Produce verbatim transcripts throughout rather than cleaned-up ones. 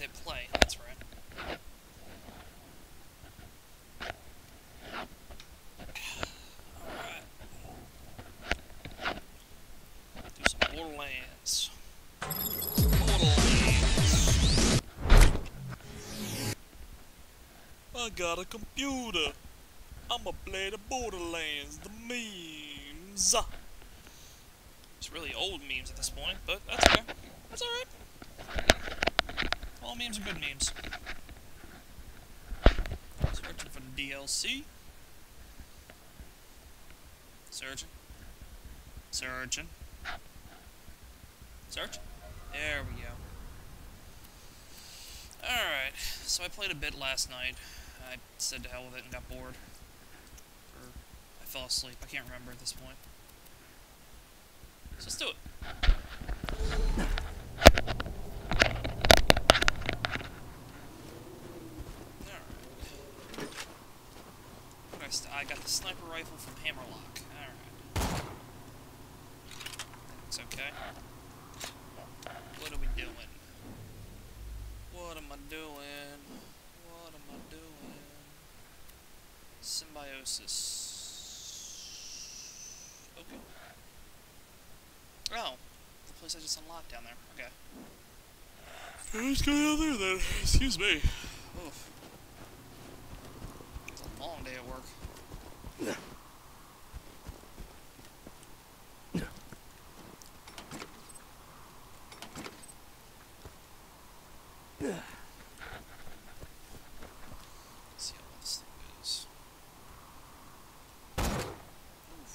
to hit play. That's right. Alright. Do some Borderlands. Borderlands. I got a computer. I'ma play the Borderlands, the memes. It's really old memes at this point, but that's okay. That's alright. All memes are good memes. Searching for the D L C. Searching. Searching. Search. There we go. Alright, so I played a bit last night. I said to hell with it and got bored. Or I fell asleep. I can't remember at this point. So let's do it. Alright. I got the sniper rifle from Hammerlock. Alright. It's okay. What are we doing? What am I doing? What am I doing? Symbiosis. Okay. Oh, the place I just unlocked down there. Okay. Let's go down there then. Excuse me. Oof. It's a long day at work. See how this thing goes. Oof.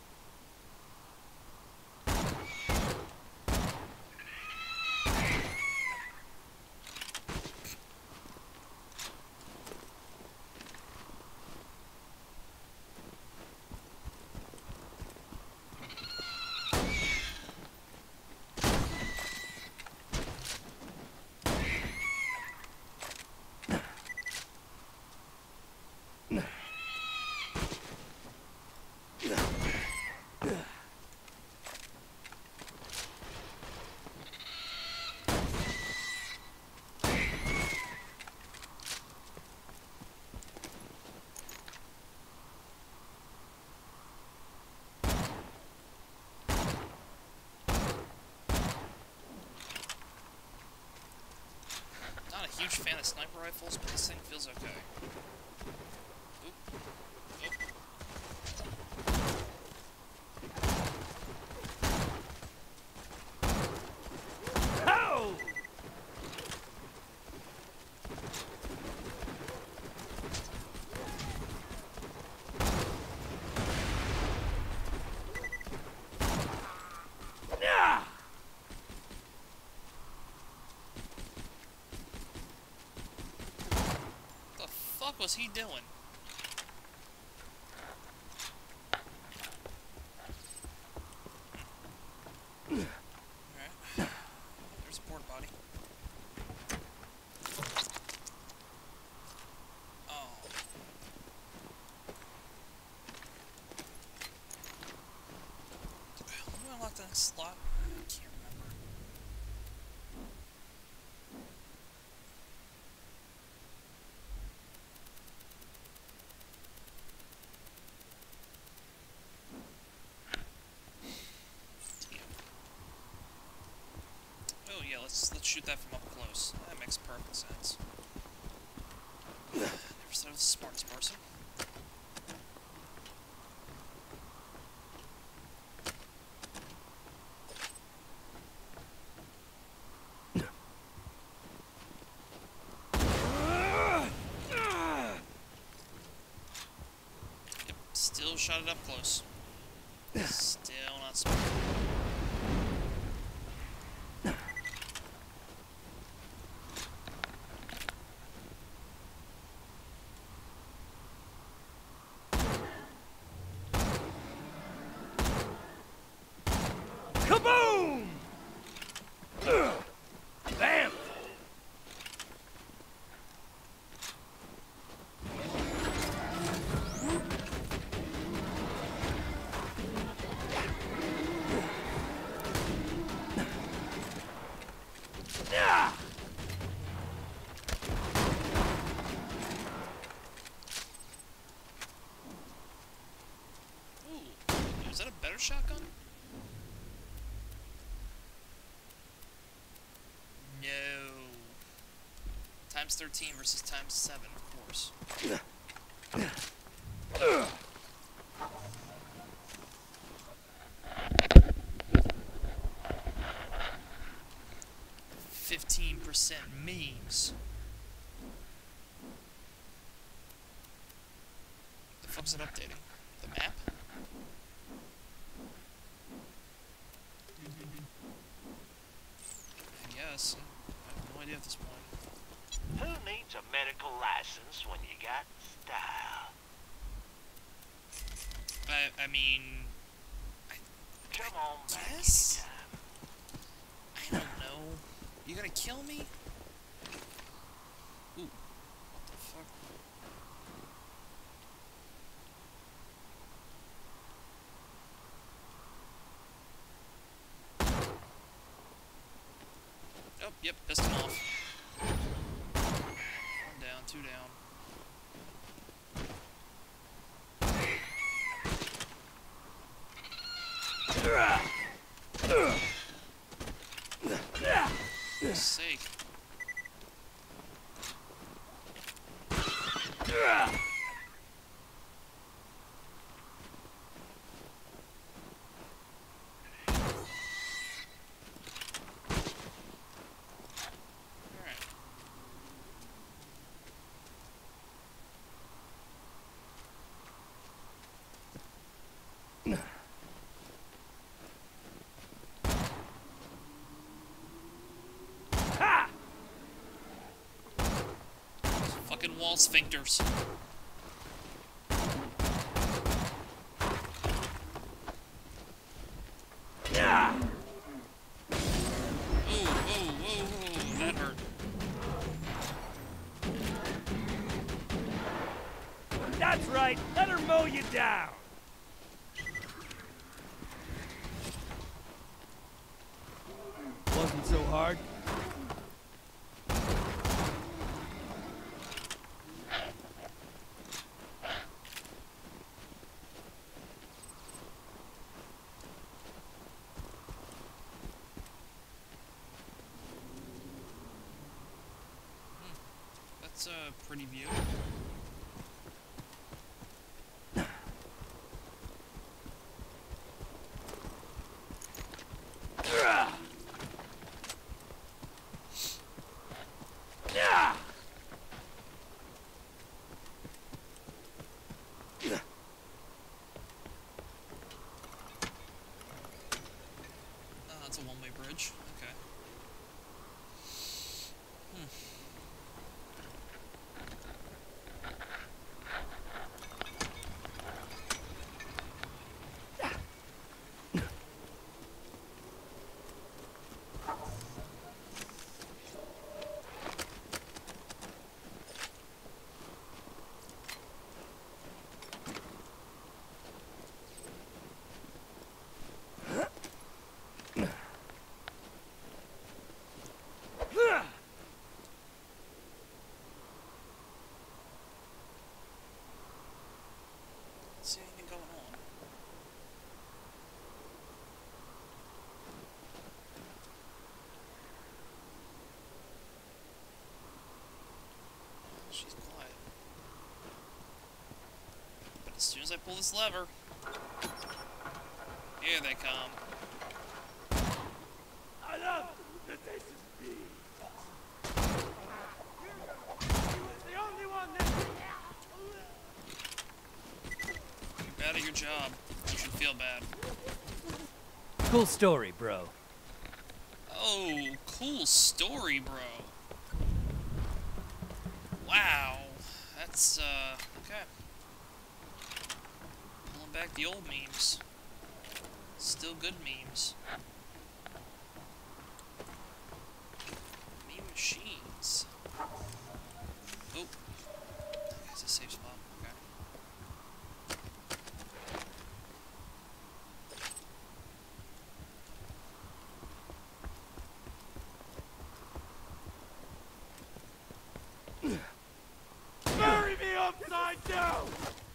Not a huge fan of sniper rifles, but this thing feels okay. Oop. Oop. Oh! Yeah! What was he doing? Alright. There's a porta potty. Oh. Did I unlock the next slot? I can't remember. Oh yeah, let's let's shoot that from up close. That makes perfect sense. Never said I was the smartest person. Yep, still shot it up close. Still not smart. Kaboom! Bam! times thirteen versus times seven, of course. Fifteen percent memes. The fuck's it updating? The map? I guess. I have no idea at this point. Who needs a medical license when you got style? I, I mean... I, Come on back yes? anytime. I don't know. You gonna kill me? Ooh. What the fuck? Oh, yep, pissed him off. One down, two down. For God's sake. Fucking wall sphincters. Yeah. Ooh, whoa, whoa, whoa, that hurt. That's right. Let her mow you down. Wasn't so hard. That's a pretty view. Oh, that's a one-way bridge. Okay. Hmm. See anything going on? She's quiet. But as soon as I pull this lever, here they come. I love that this is me. The only one that... You're bad at your job. You should feel bad. Cool story, bro. Oh, cool story, bro. Wow. That's, uh, okay. Pulling back the old memes. Still good memes. Meme machines. Oh. That's a safe spot. Okay. Bury me upside down!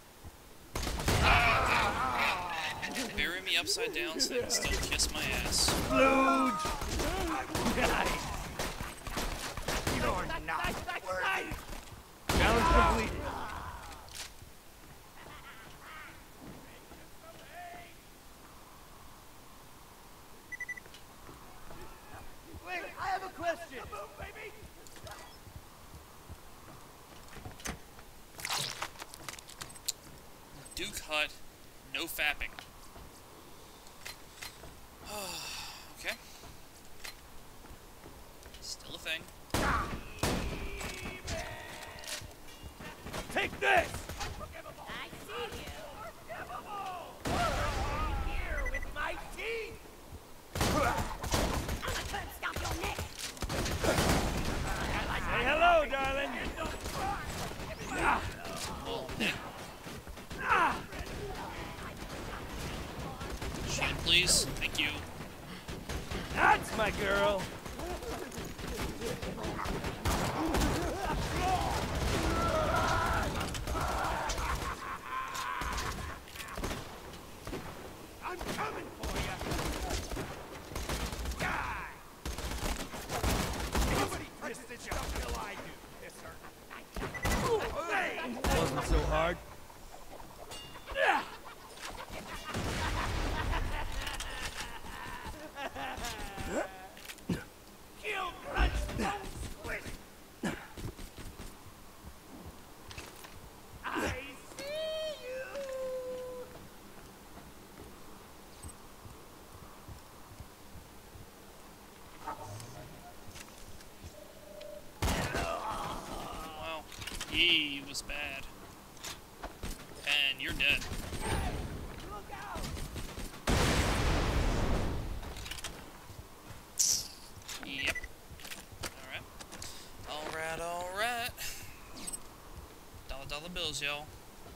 Bury me upside down so they can still kiss my ass. Splooge! Nice! You're not worth completed. Wait, I have a question. Move, baby. Duke Hut, no fapping. Okay. Still a thing. Take this! I see you. Here with my teeth! I couldn't stop your neck. Say hello, darling. Oh, man. Shane, please. Thank you. That's my girl. I'm coming for you. Die. Nobody twists this stuff till I do. This hurt. Wasn't so hard. Kill, punch, don't squish. I see you. Wow. He was bad. And you're dead. Look out. Yep. Alright. Alright, alright. Dollar dollar bills, y'all.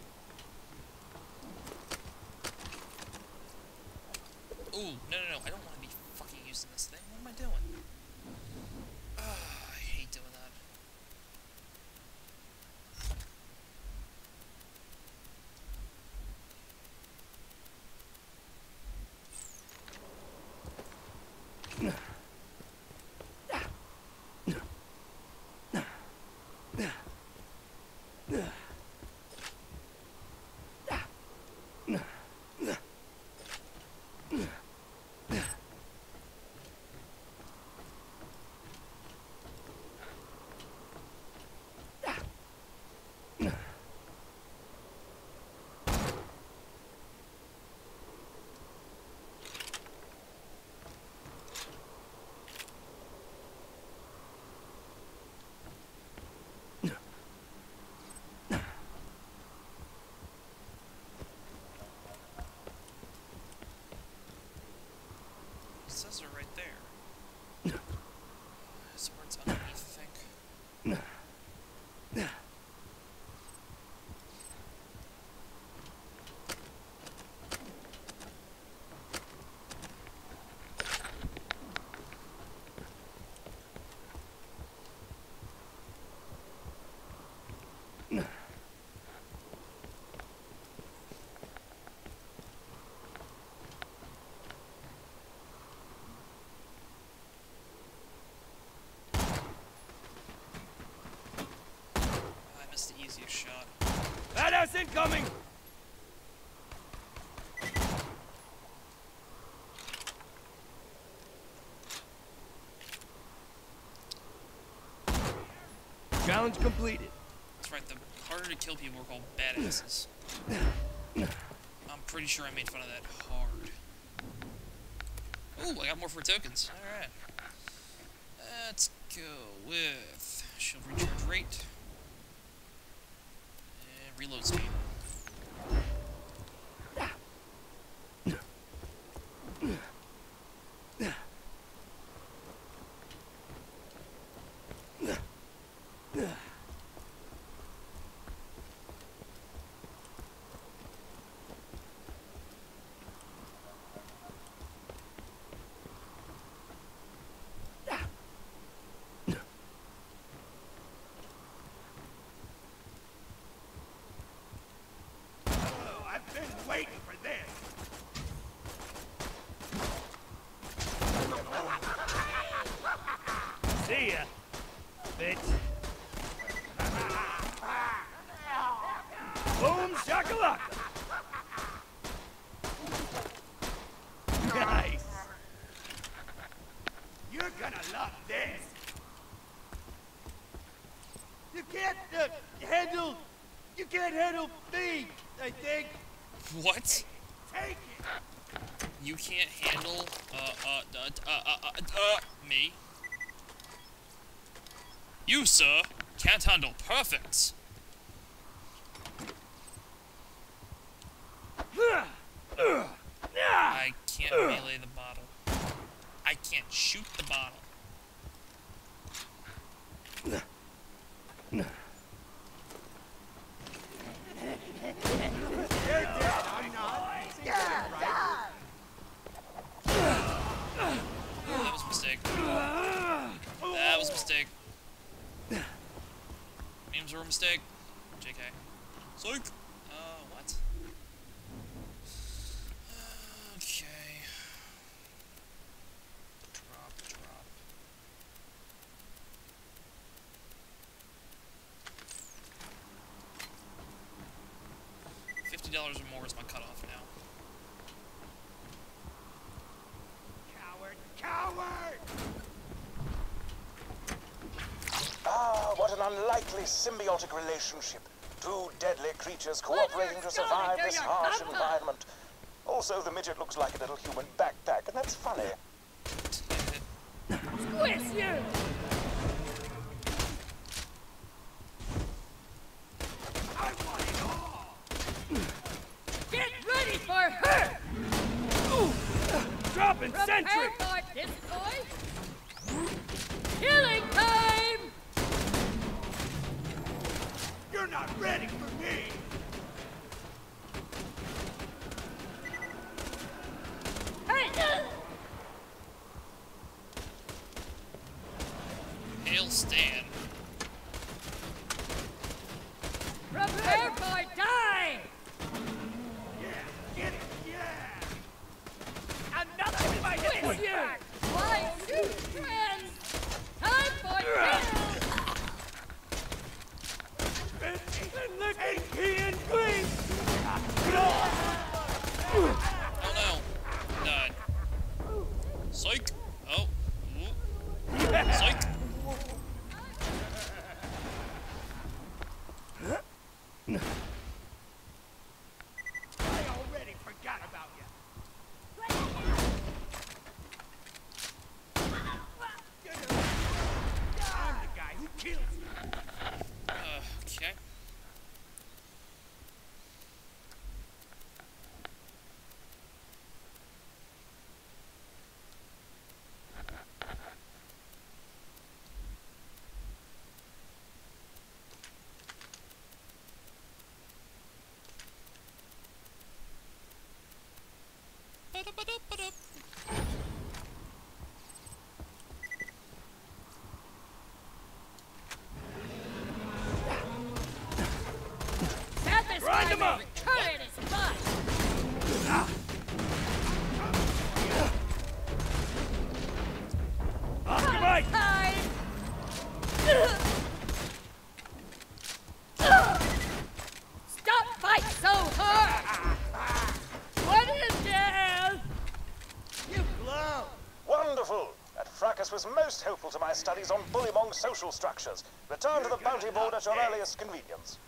Ooh, no, no, no. I don't want to be fucking using this thing. What am I doing? Ugh, I hate doing that. It says it right there. Is where it's underneath, I think. I missed the easiest shot. Badass incoming! Challenge completed. That's right, the harder to kill people are called badasses. I'm pretty sure I made fun of that hard. Ooh, I got more for tokens. Alright. Let's go with shield recharge rate. And reload speed. Oh, I've been waiting for this. See ya, bitch. love this. You can't uh, handle. You can't handle me. I think. What? Take it. You can't handle, uh, uh, uh, uh, uh, uh, uh, me. You, sir, can't handle perfects. I can't melee the bottle. I can't shoot the bottle. You're dead. I'm not. Yeah, right. Oh, that was a mistake. That was a mistake. Memes were a mistake. J K. Psych! Uh, what? Okay. Drop, drop. Fifty dollars or more is my cutoff now. Coward. Coward. Ah, what an unlikely symbiotic relationship. Two deadly creatures cooperating to survive this harsh environment. Also, the midget looks like a little human backpack, and that's funny. Squish you! I want it all. Get ready for her! Dropping Prepare sentry. for disappoint! Killing time! You're not ready for me. Hey! Hail Stan. Prepare for die! Yeah. Get it. Yeah. Another fight. Squish you! Why shoot friends? Time for kill! And looking key and clean. Oh no. Died. Psych. Oh. Ooh. Psych. I already forgot about you. I'm the guy who kills you. Uh, okay. Ba-da-ba-da-ba-da. Satisfy him up. the return is mine! Oscar Mike. Time! Stop fight so hard! What is this? You blow. Wonderful! That fracas was most helpful to my studies on Bullymong social structures. Return to the bounty board at your earliest convenience.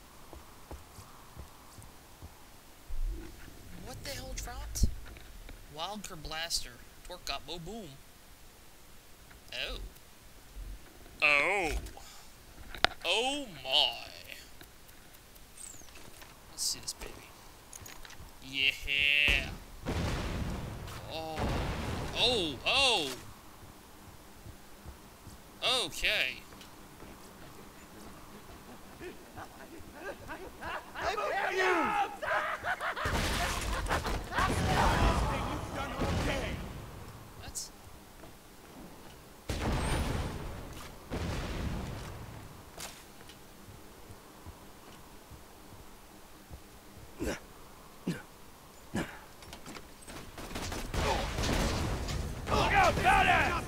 What the hell dropped? Wildcard Blaster. Torque got bo boom. Oh. Oh. Oh my. Let's see this baby. Yeah. Oh. Oh. Oh. Okay. I'm amused. You've done all day. What? Look out, badass!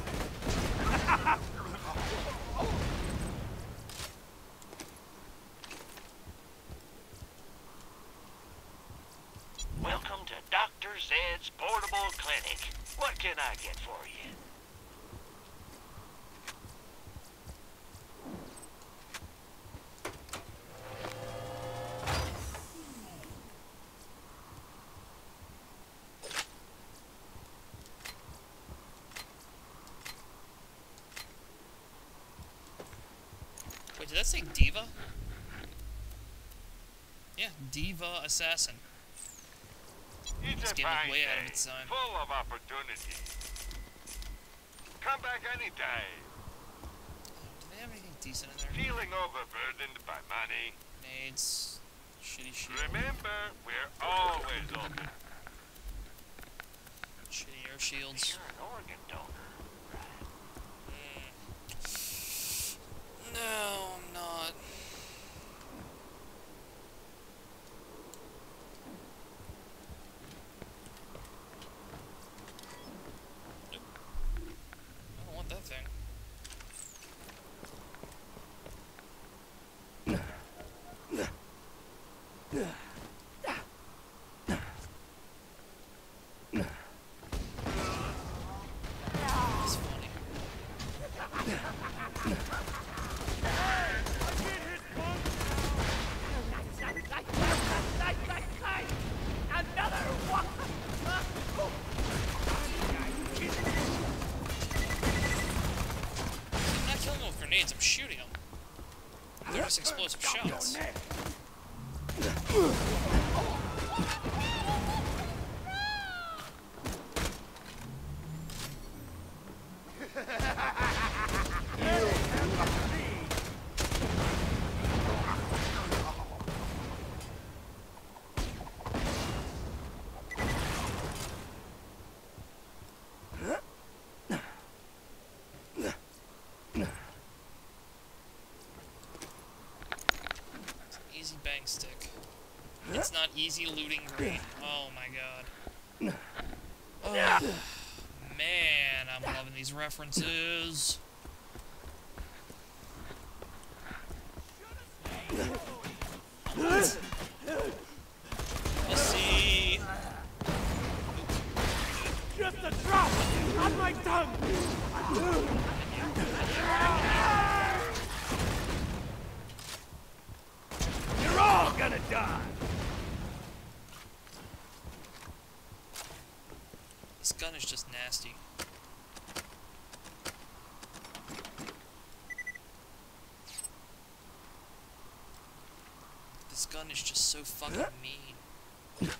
Welcome to Doctor Zed's Portable Clinic. What can I get for you? Wait, did that say Diva? Yeah, Diva Assassin. It's This a game is fine way out of day, its time. full of opportunity. Come back anytime. Do they have anything decent in there? Feeling overburdened by money? Grenades, shitty shield, Remember, we're always open. shitty air shields. You're an organ donor. Mm. No, I'm not. Nope. I don't want that thing. That's funny. Another one! I'm not killing them with grenades, I'm shooting them. They're just explosive shots. Easy bang stick. It's not easy looting green. Oh my god. Oh, man, I'm loving these references. Let's see. Just a drop on my tongue! You're all gonna die! This gun is just nasty. This gun is just so fucking mean.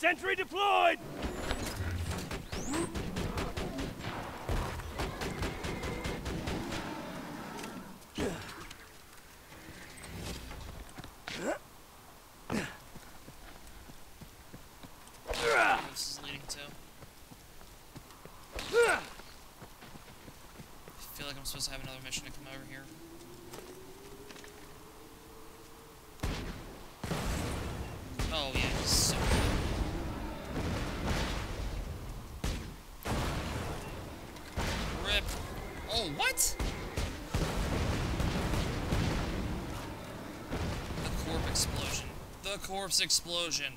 Sentry deployed! This is leading to. I feel like I'm supposed to have another mission to come over here. Oh yeah, so rip. Oh, what? The corpse explosion. The corpse explosion.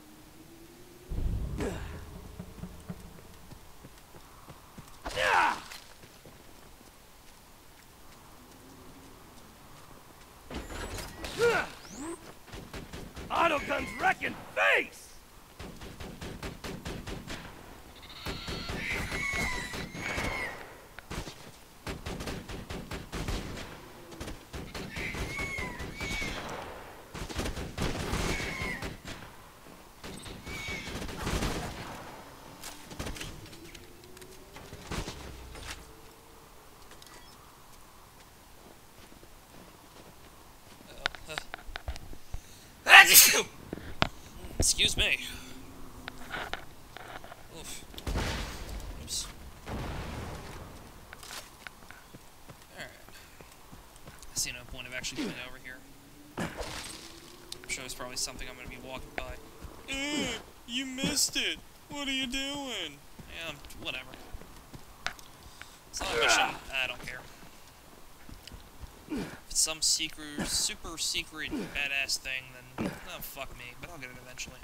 Autogun's wrecking face! Excuse me. Oof. Oops. Alright. I see no point of actually coming over here. I'm sure there's probably something I'm going to be walking by. Eh, you missed it. What are you doing? Yeah, whatever. It's not a mission. I don't care. If it's some secret, super secret, badass thing, then oh, fuck me. But I'll get it eventually.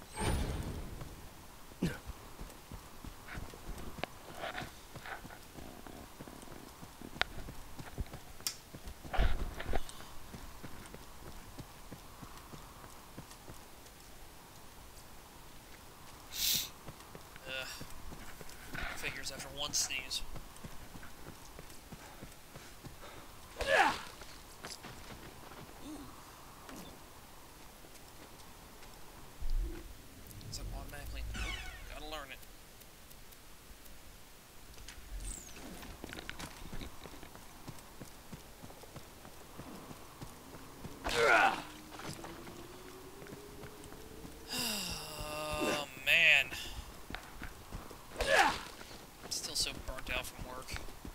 Ugh. Figures after one sneeze. Oh man. I'm still so burnt out from work.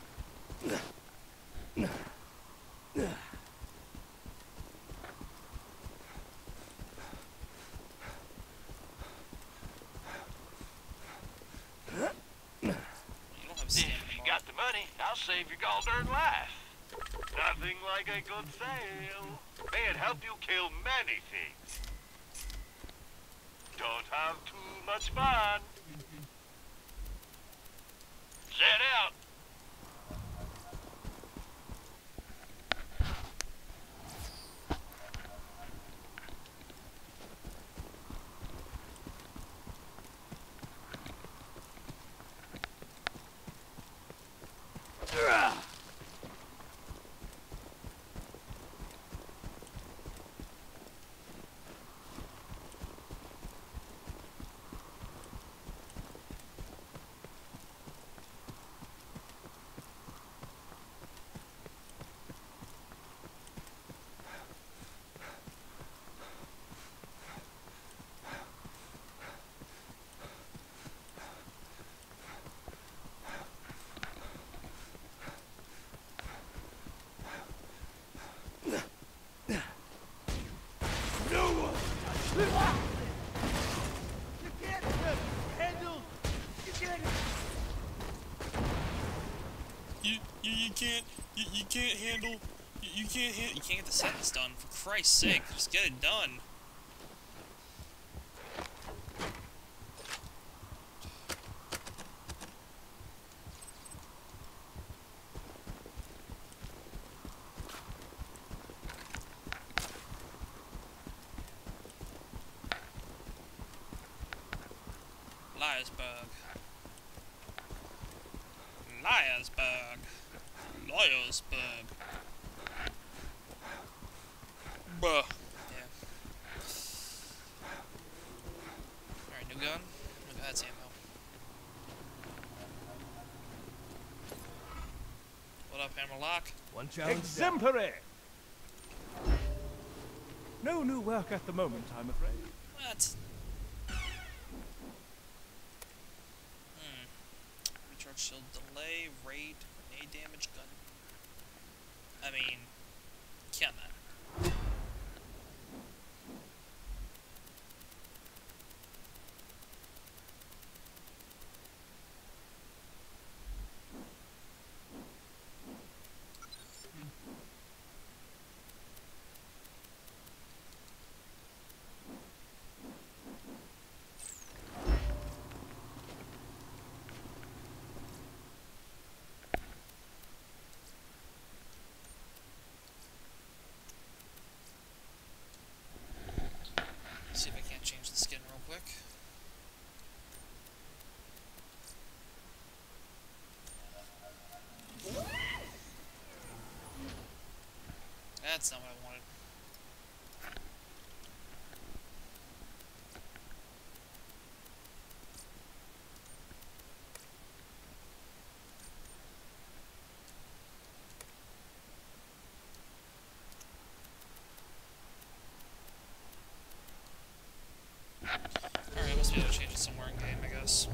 If you got the money, I'll save your gall-darn life. Nothing like a good sale. May it help you kill many things. Don't have too much fun. Set out. You, you, you can't, you, you can't handle, you, you can't handle, you can't get the sentence done, for Christ's sake, just get it done. Liarsburg. Liarsburg. Liarsburg. Bruh. Yeah. Alright, new New gun? Oh my god, it's ammo. What up, Hammerlock? One challenge. Exemplary! No new work at the moment, I'm afraid. What? Hmm. Recharge shield delay, raid, grenade damage, gun. I mean, come on. See if I can't change the skin real quick. That's not what I wanted. Alright, I must be able to change it somewhere in game, I guess.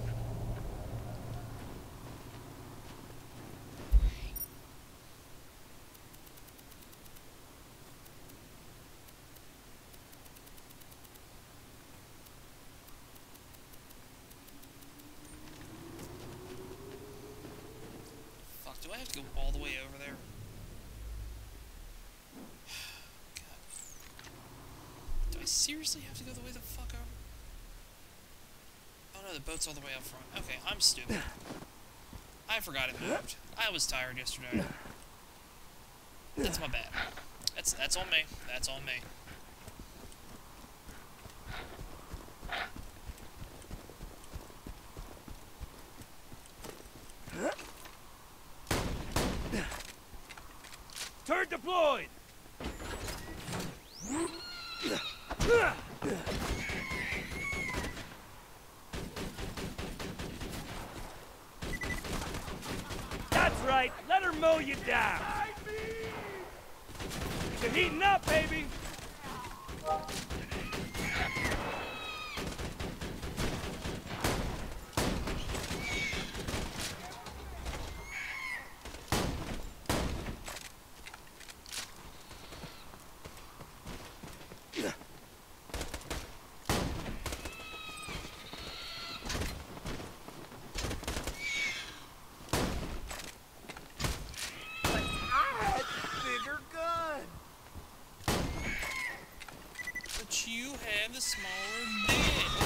Fuck, do I have to go all the way over there? God. Do I seriously have to go the way the fuck over? Oh no, the boat's all the way up front. Okay, I'm stupid. I forgot it moved. I was tired yesterday. That's my bad. That's that's on me. That's on me. Turret deployed! That's right, let her mow you down! You're heating up, baby! But you had the smaller dick.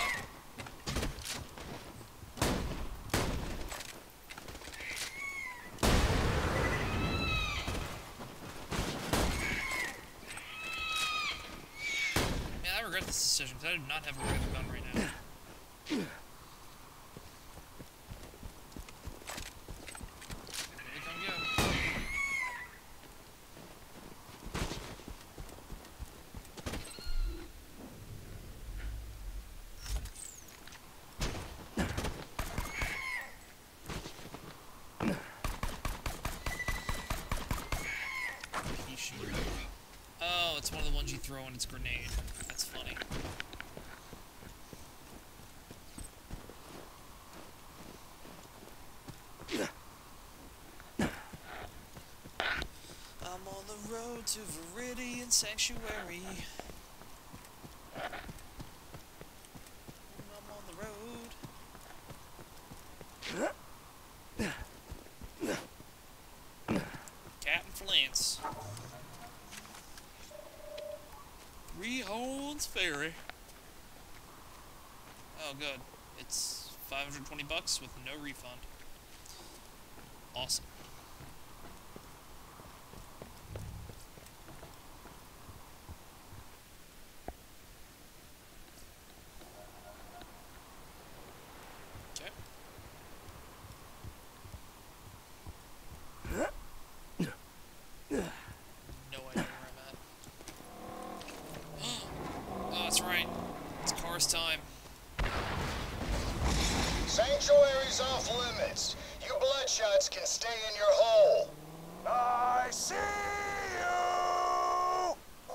Man, I regret this decision because I do not have a regular gun right now. Here they come again. Oh, it's one of the ones you throw in its grenade. That's funny. I'm on the road to Viridian Sanctuary. I'm on the road. Captain Flint's. Three Horns Ferry. Oh, good. It's five hundred twenty bucks with no refund. Awesome. Okay. No idea where I'm at. Oh, that's right. It's Cars time. advanced. You Bloodshots can stay in your hole. I see you!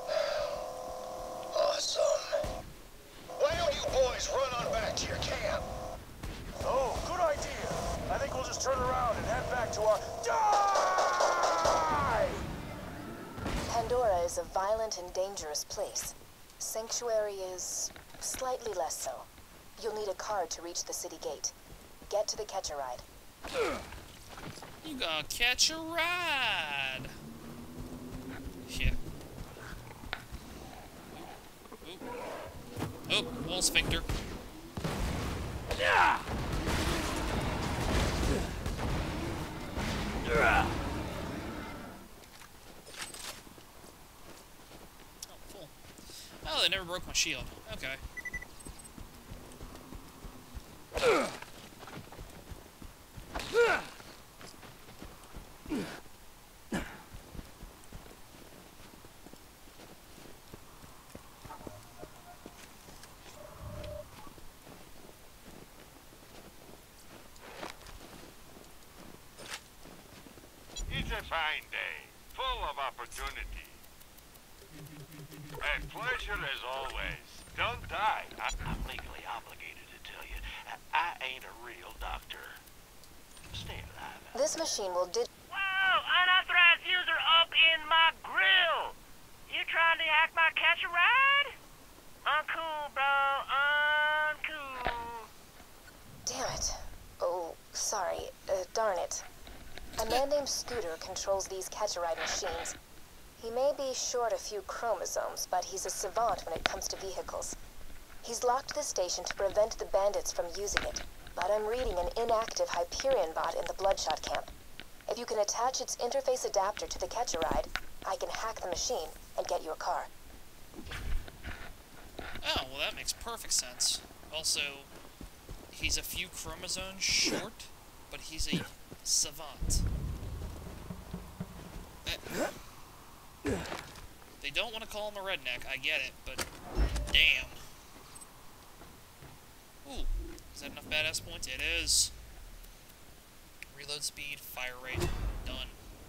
Awesome. Why don't you boys run on back to your camp? Oh, good idea. I think we'll just turn around and head back to our... Die! Pandora is a violent and dangerous place. Sanctuary is slightly less so. You'll need a card to reach the city gate. Get to the Catch-A-Ride. You gonna catch a ride. Yeah. Oop. Oop, wall sphincter. Yeah. Yeah. Oh, full. Oh, they never broke my shield. Okay. It's a fine day, full of opportunity. A pleasure as always. Don't die. I I'm legally obligated to tell you, I, I ain't a real doctor. Stay alive. This machine will dig... Whoa! Unauthorized user up in my grill! You trying to hack my Catch-A-Ride? Uncool, bro. Uncool. Damn it. Oh, sorry. Uh, darn it. A man named Scooter controls these Catch-A-Ride machines. He may be short a few chromosomes, but he's a savant when it comes to vehicles. He's locked the station to prevent the bandits from using it, but I'm reading an inactive Hyperion bot in the Bloodshot camp. If you can attach its interface adapter to the Catch-A-Ride, I can hack the machine and get you a car. Oh, well that makes perfect sense. Also, he's a few chromosomes short, but he's a savant. Uh, they don't want to call him a redneck, I get it, but damn. Ooh, is that enough badass points? It is. Reload speed, fire rate, done.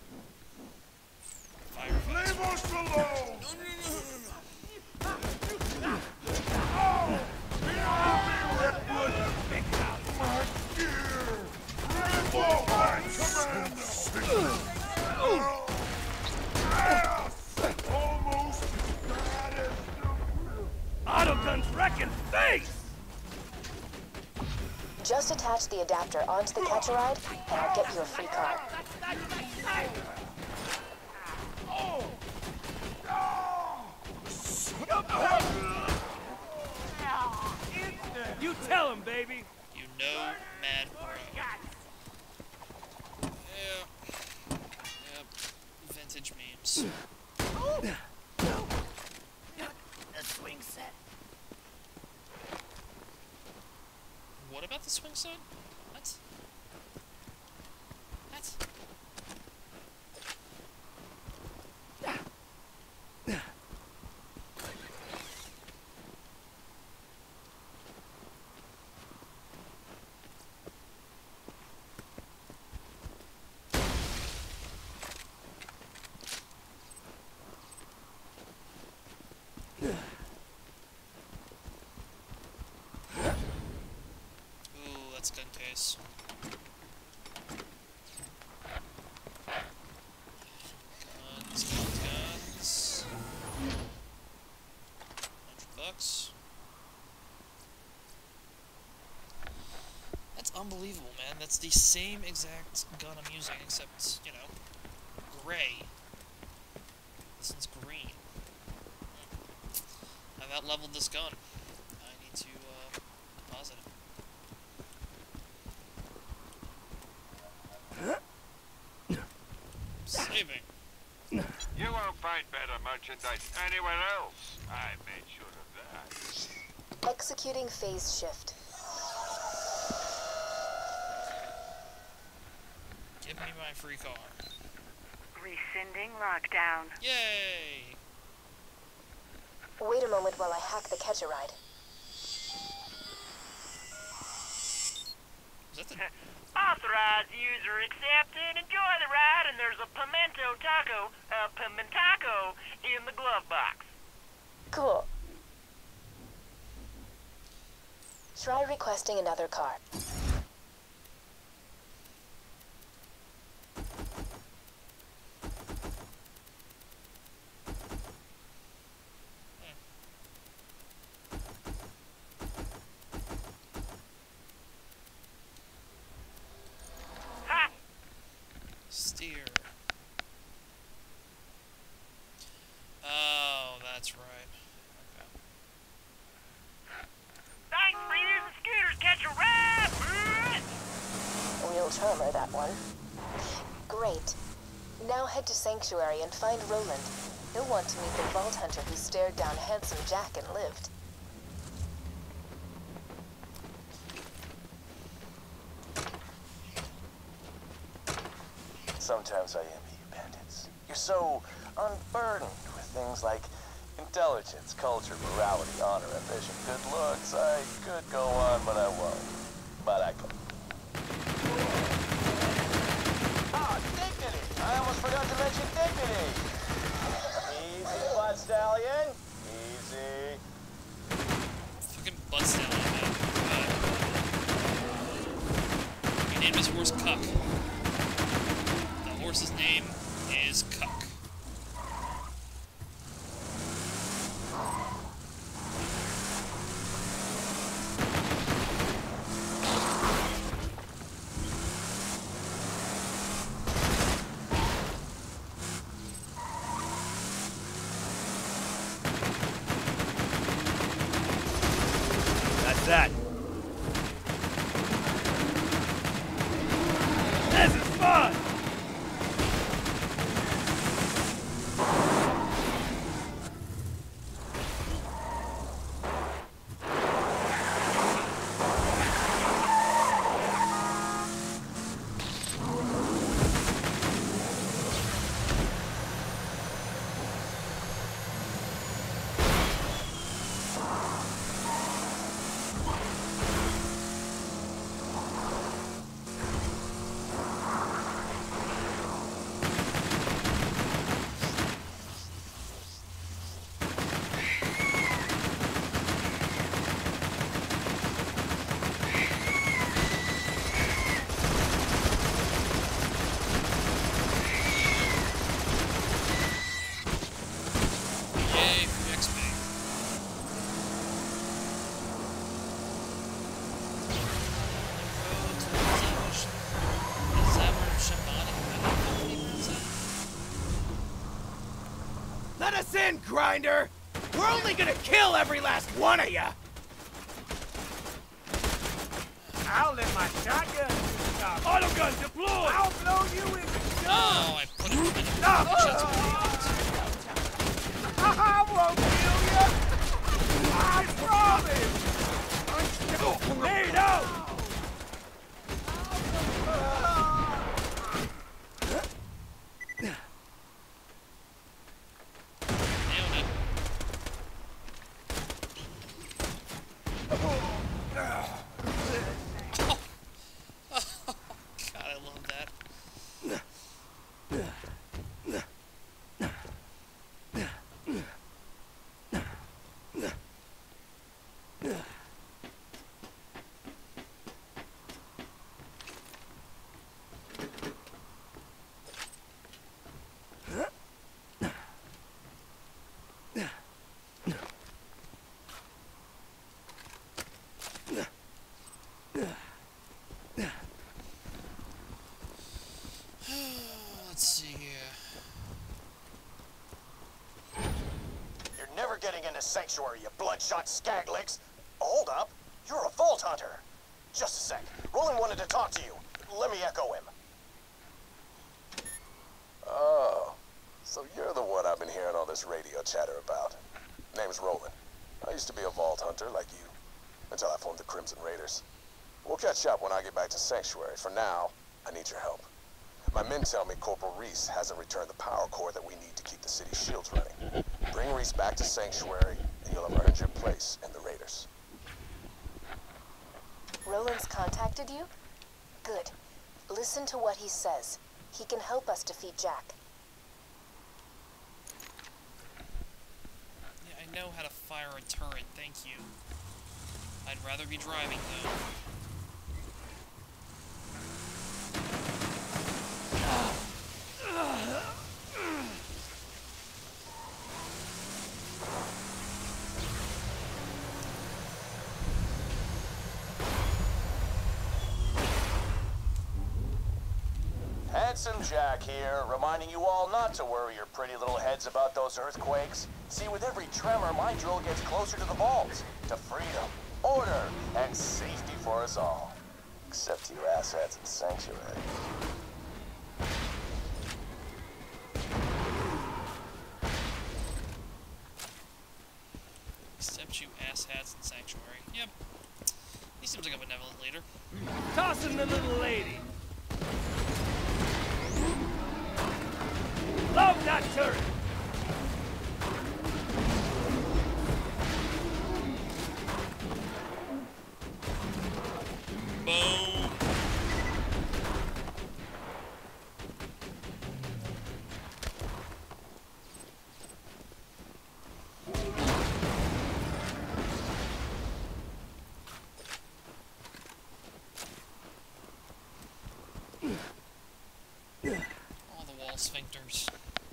Fire fast. Leave us alone! No, no, no, no, no, no. Oh! Behind me, Redwood! Pick out my gear! Rainbow Commander! Oh! Almost as bad as the... Autogun's wrecking face! Just attach the adapter onto the Catch-A-Ride, and I'll get you a free car. You tell him, baby! You know, Mad Bro. Yeah. Yep. Vintage memes. The swing set. What about the swing set? What? What? Ooh, that's gun case. Guns, guns, guns. Hundred bucks. That's unbelievable, man. That's the same exact gun I'm using, except, you know, gray. This one's green. I've out-leveled this gun. I need to, uh, deposit it. Saving. You won't find better merchandise anywhere else. I made sure of that. Executing phase shift. Give me my free car. Rescinding lockdown. Yay! Wait a moment while I hack the Catch-A-Ride. Is that the... Authorized Unauthorized user accepted. Enjoy the ride, and there's a pimento taco, uh, pimentaco in the glove box. Cool. Try requesting another car. Ha! Steer. Oh, that's right. Okay. Thanks for using Scooter's Catch a Ride, bitch! Real charmer, that one. Great. Now head to Sanctuary and find Roland. He'll want to meet the Vault Hunter who stared down Handsome Jack and lived. Sometimes I envy you bandits. You're so unburdened with things like intelligence, culture, morality, honor, ambition, good looks. I could go on, but I won't. But I could. Ah, dignity! I almost forgot to mention dignity! Easy, Blood Stallion. Easy. Fucking butt stallion, man. Uh, we named his horse Cuck. The horse's name is Cuck. That's that. This is fun! Yay for X P. Let us in, Grinder! We're only gonna kill every last one of ya! I'll let my shotgun do the job. Autogun deployed! I'll blow you in the Oh, I put it in the Ah! shots with I won't kill you! I promise! Made out! Nailed it. Oh. Oh, God, I love that. Let's see here. You're never getting into Sanctuary, you bloodshot skaglicks. Hold up. You're a Vault Hunter. Just a sec. Roland wanted to talk to you. Let me echo him. Oh, so you're the one I've been hearing all this radio chatter about. Name's Roland. I used to be a Vault Hunter like you, until I formed the Crimson Raiders. We'll catch up when I get back to Sanctuary. For now, I need your help. My men tell me Corporal Reese hasn't returned the power core that we need to keep the city's shields running. Bring Reese back to Sanctuary, and you'll have earned your place in the Raiders. Roland's contacted you? Good. Listen. Listen to what he says. He can help us defeat Jack. Yeah, I know how to fire a turret, thank you. I'd rather be driving, though. Handsome Jack here, reminding you all not to worry your pretty little heads about those earthquakes. See, with every tremor, my drill gets closer to the vaults, to freedom, order, and safety for us all. Except you asshats in Sanctuary. Except you asshats in Sanctuary. Yep. He seems like a benevolent leader. Tossing the little lady. Load that turret. Boom. All the wall sphincters.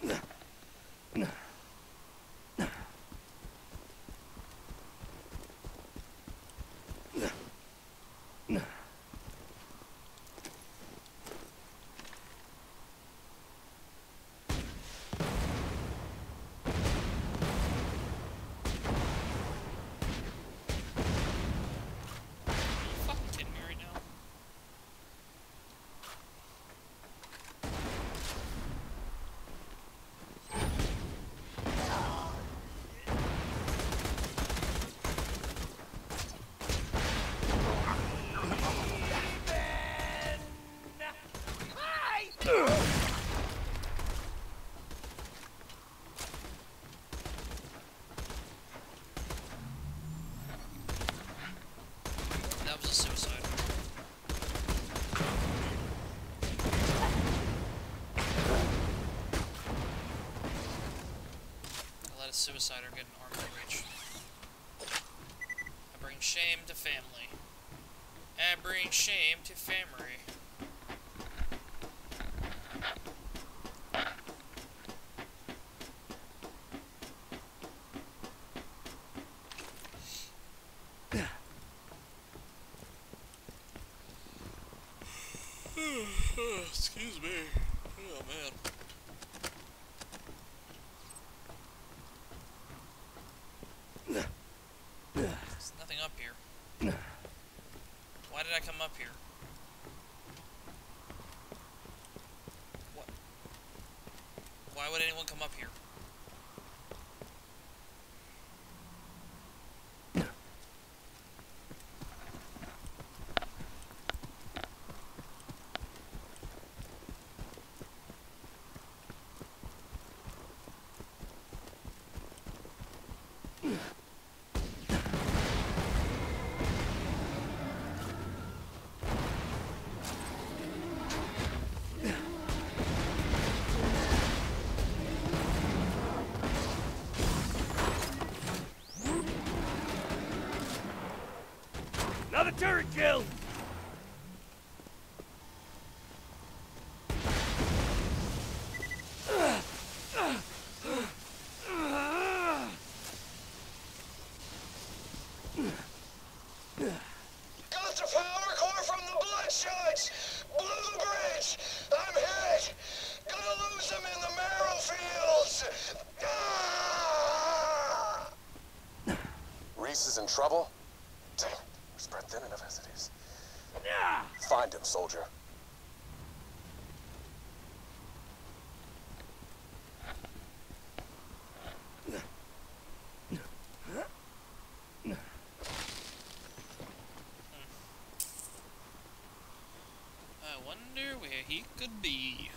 That was a suicide. I let a suicider get an armor reach. I bring shame to family. I bring shame to family. Excuse me. Oh, man. There's nothing up here. Why did I come up here? What? Why would anyone come up here? Another turret kill! Got the power core from the Bloodshots! Blew the bridge! I'm hit! Gonna lose them in the marrow fields! Ah! Reese is in trouble? Damn, we're spread thin enough as it is. Find him, soldier. I wonder where he could be.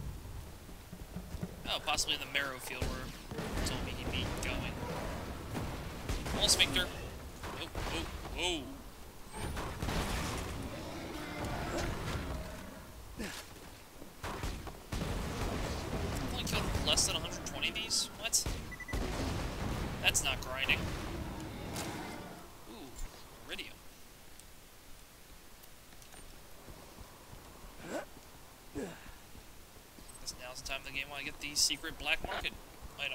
Oh, possibly in the marrow field where he told me he'd be going. Wall sphincter. Oh, oh, oh. the time of the game when I get the secret black market item.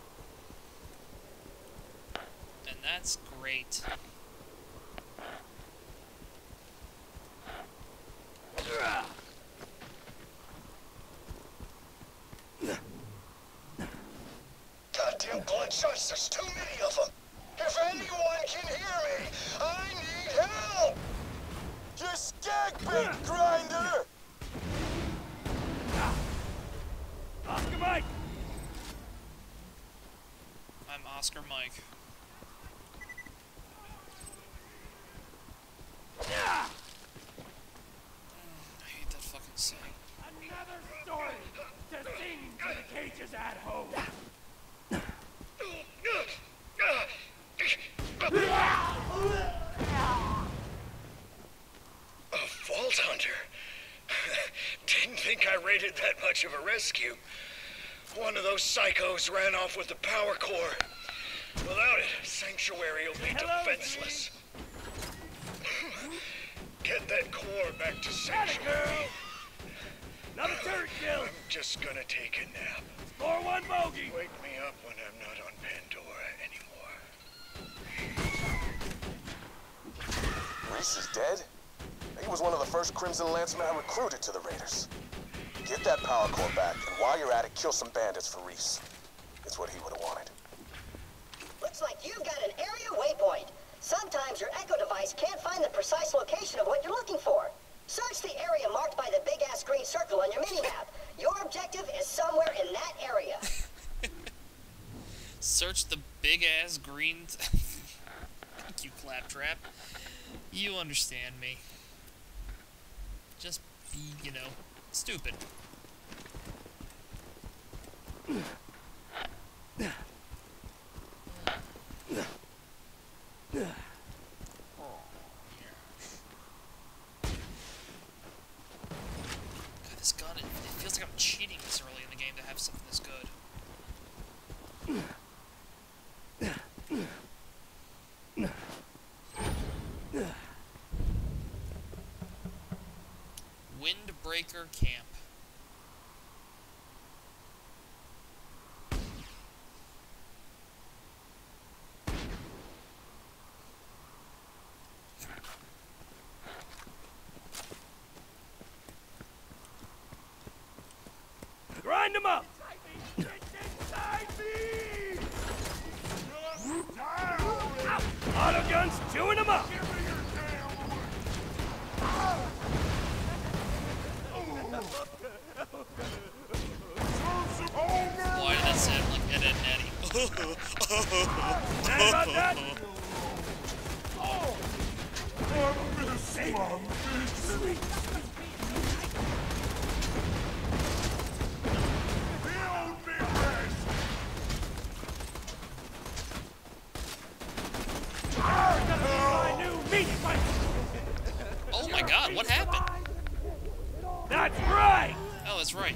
And that's great. Goddamn bloodshots, there's too many of them. If anyone can hear me, I need help! You skag bait grinder! Oscar Mike! I'm Oscar Mike. Yeah! I hate that fucking saying. Another story to sing to the cages at home. A Vault Hunter? Didn't think I rated that much of a rescue. One of those psychos ran off with the power core. Without it, Sanctuary will be Hello, defenseless. Get that core back to Sanctuary. Another turret kill. I'm just gonna take a nap. Score one bogey. Wake me up when I'm not on Pandora anymore. Reese is dead? He was one of the first Crimson Lancemen I recruited to the Raiders. Get that power core back, and while you're at it, kill some bandits for Reese. It's what he would have wanted. Looks like you've got an area waypoint. Sometimes your Echo device can't find the precise location of what you're looking for. Search the area marked by the big-ass green circle on your mini-map. Your objective is somewhere in that area. Search the big-ass green... Thank you, Claptrap. You understand me. Just be, you know, stupid. God, this gun, it, it feels like I'm cheating this early in the game to have something this good. Windbreaker Camp. Grind them up. It's inside me. Auto guns chewing them up. Why did that sound like Ed, Ed and Eddie? Mad about that? Oh. Oh my god, what happened? That's right! Oh, that's right.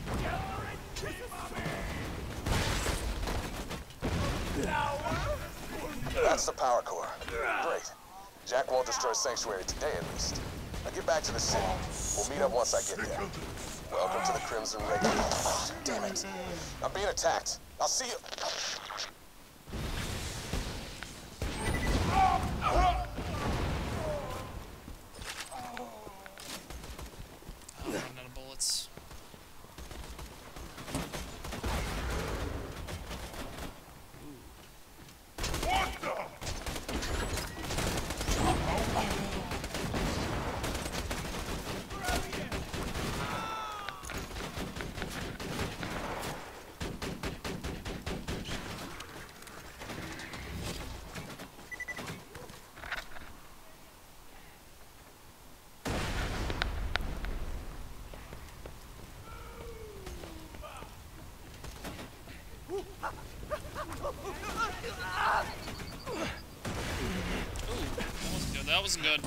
That's the power core. Great. Jack won't destroy Sanctuary today, at least. Now get back to the city. We'll meet up once I get there. Welcome to the Crimson Raiders. Oh, damn it. I'm being attacked. I'll see you. Oh, I'm running out of bullets. What the? That wasn't good.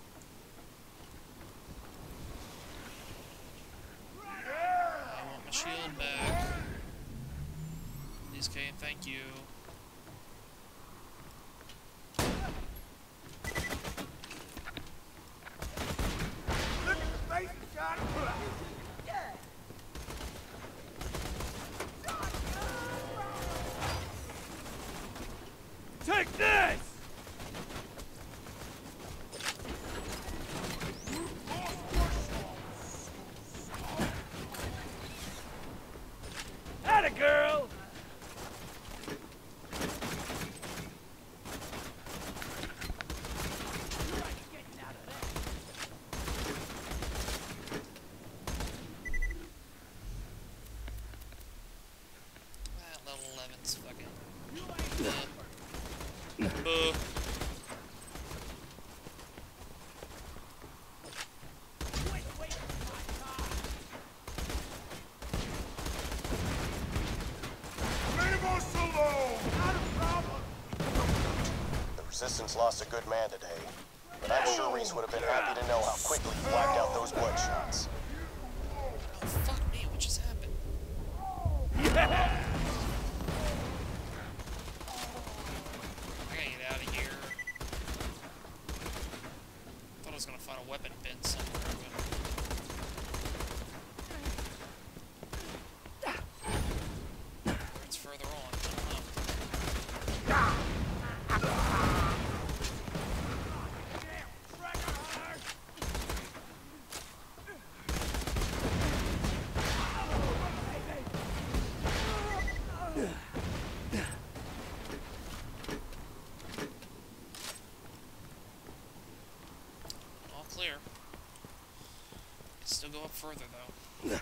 I want my shield back. Please, Kane, thank you. Uh. The Resistance lost a good man today, but I'm sure Reese would have been happy to know how quickly you blacked out those bloodshots. Oh, fuck me, what just happened? I gotta get out of here. Thought I was gonna find a weapon bin somewhere, but... It's further on, I don't know. All clear. Still go up further though.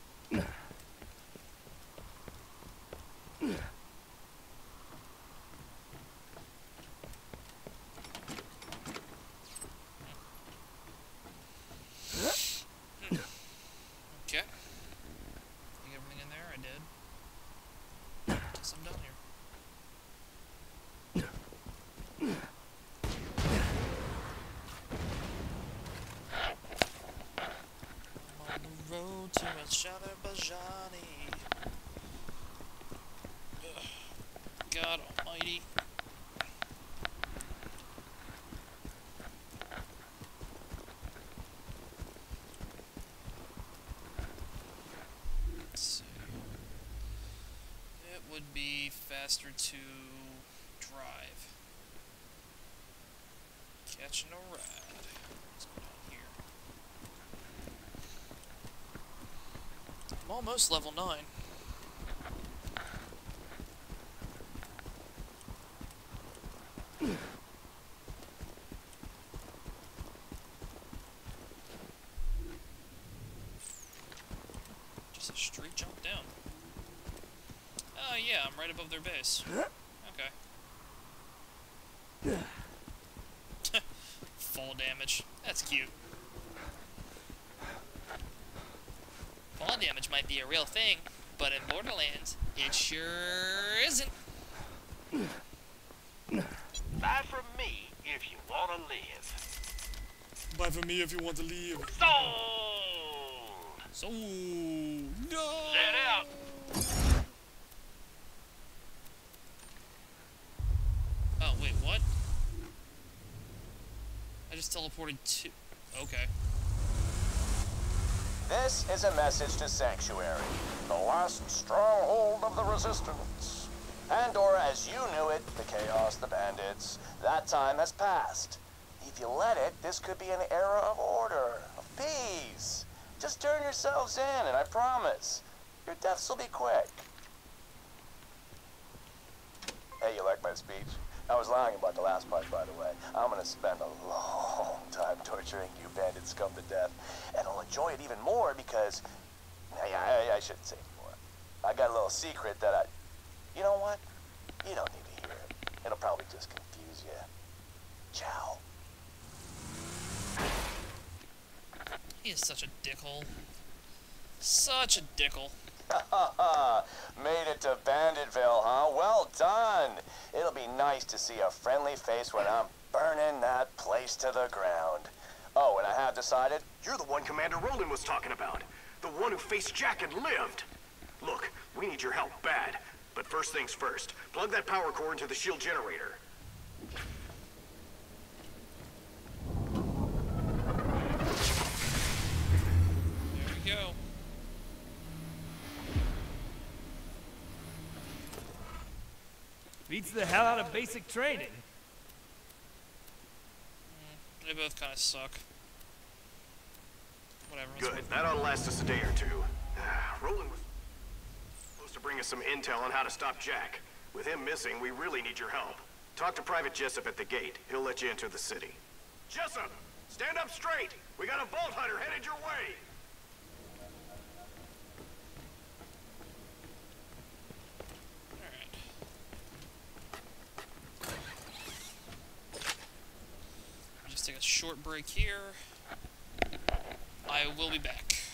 Okay. Think everything in there? I did. Guess I'm done here. I'm on the road to Azerbaijani. God almighty. Let's see. It would be faster to drive. Catching a ride. What's going on here? I'm almost level nine. Just a straight jump down. Oh yeah, I'm right above their base. Okay. Fall damage. That's cute. Fall damage might be a real thing, but in Borderlands, it sure isn't. Buy from me if you want to live. Buy from me if you want to leave. Sold! So no. Set out! Oh wait, what? I just teleported to. Okay. This is a message to Sanctuary, the last stronghold of the Resistance. Pandora as you knew it, the Chaos, the Bandits, that time has passed. If you let it, this could be an era of order, of peace. Just turn yourselves in, and I promise, your deaths will be quick. Hey, you like my speech? I was lying about the last part, by the way. I'm gonna spend a long time torturing you bandit scum to death, and I'll enjoy it even more because... I, I, I shouldn't say anymore. I got a little secret that I... You know what? You don't need to hear it. It'll probably just confuse you. Ciao. He is such a dickhole. Such a dickhole. Made it to Banditville, huh? Well done. It'll be nice to see a friendly face when I'm burning that place to the ground. Oh, and I have decided... You're the one Commander Roland was talking about. The one who faced Jack and lived. Look, we need your help bad. But first things first, plug that power core into the shield generator. There we go. Beats the hell out of basic training. Mm, they both kind of suck. Whatever. Good. That ought to last us a day or two. Roland was supposed to bring us some intel on how to stop Jack. With him missing, we really need your help. Talk to Private Jessup at the gate. He'll let you enter the city. Jessup! Stand up straight! We got a Vault Hunter headed your way! Alright. take a short break here. I will be back.